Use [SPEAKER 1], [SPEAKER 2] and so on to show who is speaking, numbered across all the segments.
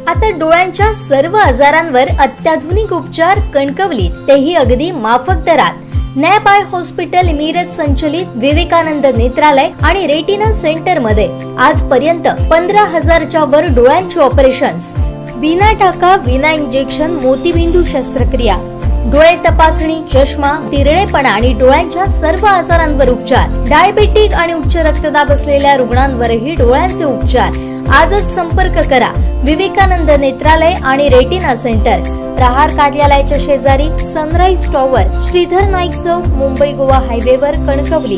[SPEAKER 1] आता डोळ्यांच्या सर्व आजारांवर अत्याधुनिक उपचार कणकवलीत, तेही अगदी माफक दरात। नॅप आय हॉस्पिटल मिरज संचलित विवेकानंद नेत्रालय आणि रेटिना सेंटर मध्ये आजपर्यंत 15,000च्या वर डोळ्यांची ऑपरेशन्स, विना टाका विना इंजेक्शन मोतीबिंदू शस्त्रक्रिया, डोळे तपासणी, चष्मा, तिरळेपणा आणि डोळ्यांच्या सर्व आजारांवर उपचार, डायबिटिक आणि उच्च रक्तदाब असलेल्या रुग्णांवरही डोळ्यांचे उपचार। आजच संपर्क करा विवेकानंद नेत्रालय आणि रेटिना सेंटर, प्रहार कार्यालयाच्या शेजारी, सनराइज टॉवर, श्रीधर नाईक चौक, मुंबई गोवा हायवेवर, कणकवली।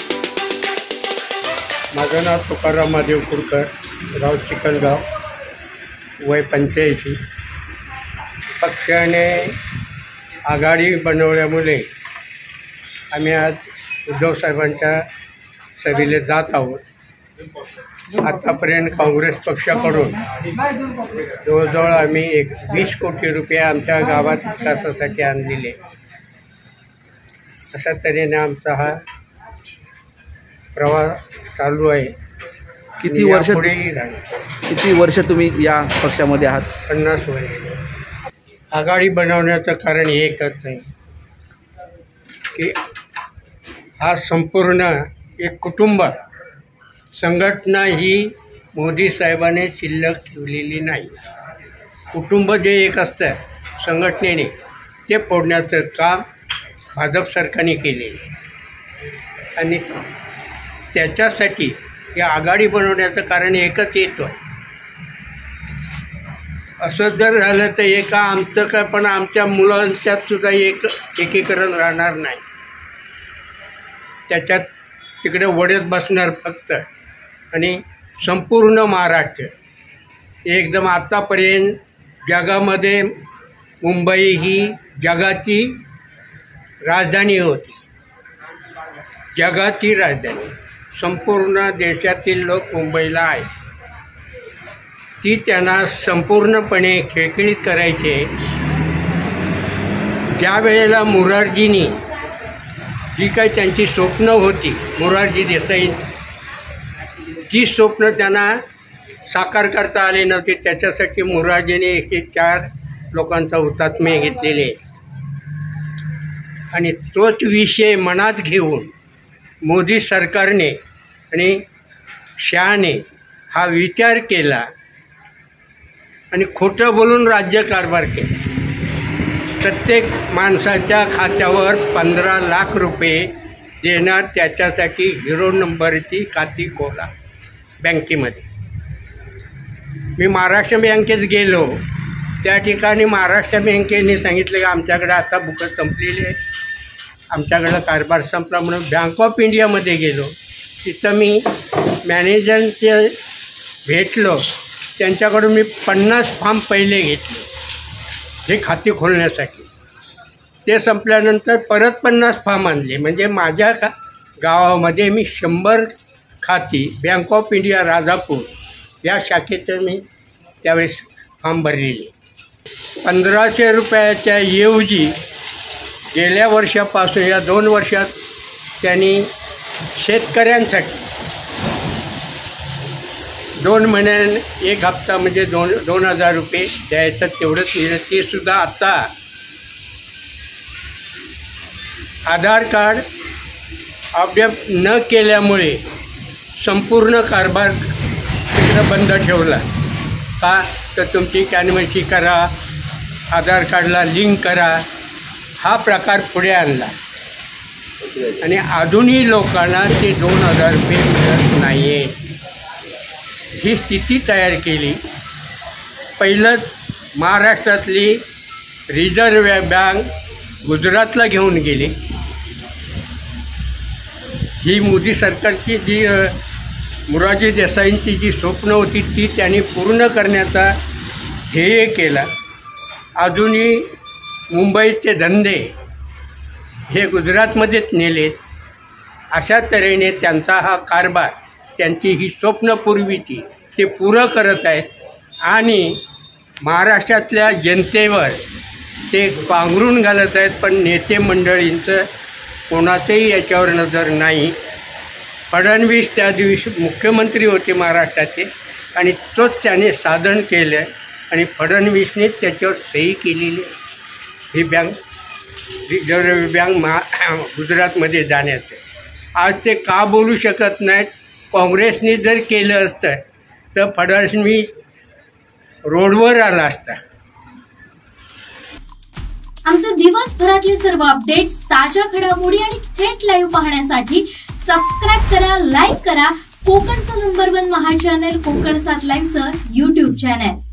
[SPEAKER 2] माझं नाव तुकाराम महादेव कुरकर, गाव चिकलगाव, वय 85। पक्षाने आघाडी बनवल्यामुळे आम्ही आज उद्धव साहेबांच्या सभेला जात आहोत। आतापर्यंत काँग्रेस पक्षाकडून जवळजवळ आम्ही 20 कोटी रुपये आमच्या गावात विकासासाठी आणलेले। अशा तऱ्हेने आमचा हा प्रवास चालू आहे।
[SPEAKER 3] किती वर्ष तुम्ही या पक्षामध्ये आहात?
[SPEAKER 2] 50 वर्ष। आघाडी बनवण्याचं कारण एकच आहे की हा संपूर्ण एक कुटुंब, संघटना ही मोदी साहेबांनी शिल्लक ठेवलेली नाही। कुटुंब जे एक असतं संघटनेने, ते फोडण्याचं काम भाजप सरकारने केलेले आणि त्याच्यासाठी या आघाडी बनवण्याचं कारण एकच येतो आहे। असं जर झालं तर एका आमचं काय, पण आमच्या मुलांच्यात सुद्धा एकीकरण राहणार नाही। त्याच्यात तिकडे वडेत बसणार फक्त, आणि संपूर्ण महाराष्ट्र एकदम आतापर्यंत जगामध्ये मुंबई ही जगाची राजधानी होती, जगाची राजधानी। संपूर्ण देशातील लोक मुंबईला आहेत, ती त्यांना संपूर्णपणे खिळखिळीत करायचे। ज्या वेळेला मोरारजींनी जी काही त्यांची स्वप्न होती, मोरारजी देसाई, जी स्वप्न त्यांना साकार करता आले नव्हते, त्याच्यासाठी मोरारजीने 104 लोकांचा हुतात्मे घेतलेले आणि तोच विषय मनात घेऊन मोदी सरकारने आणि शहाने हा विचार केला आणि खोटं बोलून राज्यकारभार केला। प्रत्येक माणसाच्या खात्यावर 15 लाख रुपये देणार, त्याच्यासाठी 0 नंबरची खाती खोला बँकेमध्ये। मी महाराष्ट्र बँकेत गेलो, त्या ठिकाणी महाराष्ट्र बँकेने सांगितलं की आमच्याकडे आता बुकं संपलेली आहे, आमच्याकडं कारभार संपला। म्हणून बँक ऑफ इंडियामध्ये गेलो, तिथं मी मॅनेजरचे भेटलो, त्यांच्याकडून मी 50 फॉर्म पहिले घेतले हे खाती खोलण्यासाठी। ते संपल्यानंतर परत 50 फॉर्म आणले, म्हणजे माझ्या गावामध्ये मी 100 खाती बँक ऑफ इंडिया राजापूर या शाखेचं मी त्यावेळेस फॉर्म भरलेले। 1500 रुपयाच्या ऐवजी गेल्या वर्षापासून या 2 वर्षात त्यांनी शेतकऱ्यांसाठी 2 महिन्याने 1 हप्ता म्हणजे 2,000 रुपये द्यायचं, तेवढंच दिलं। ते सुद्धा आता आधार कार्ड अपडेट न केल्यामुळे संपूर्ण कारभार तिकडं बंद ठेवला। का तर तुमची कॅनमॅसी करा, आधार कार्डला लिंक करा, हा प्रकार पुढे आणला आणि अजूनही लोकांना ते 2,000 रुपये मिळत नाही आहे। ही स्थिती तयार केली। पहिलं महाराष्ट्रातली रिझर्व्ह बँक गुजरातला घेऊन गेली। ही मोदी सरकारची जी मोरारजी देसाईंची जी स्वप्न होती ती त्यांनी पूर्ण करण्याचा ध्येय केला। अजूनही मुंबईचे धंदे हे गुजरातमध्येच नेलेत। अशा तऱ्हेने त्यांचा हा कारभार, त्यांची ही स्वप्नपूर्वीची ते पुरं करत आहेत आणि महाराष्ट्रातल्या जनतेवर ते पांघरून घालत आहेत। पण नेते मंडळींचं कोणाचंही याच्यावर नजर नाही। फडणवीस त्या दिवशी मुख्यमंत्री होते महाराष्ट्राचे आणि तोच त्याने साधन केलं आणि फडणवीसने त्याच्यावर सही केलेली आहे. ही बँक रिझर्व्ह बँक गुजरातमध्ये जाण्याचं. आज ते का बोलू शकत नाहीत? काँग्रेसने जर केलं असतं तर फडणवीस रोडवर आला असता.
[SPEAKER 1] आमचे दिवसभरातले सर्व अपडेट्स, ताज्या घडामोडी आणि थेट लाईव्ह पाहण्यासाठी सबस्क्राईब करा, लाईक करा कोकणचं नंबर 1 महा चॅनल कोकण 7 लाईनचं YouTube चॅनल.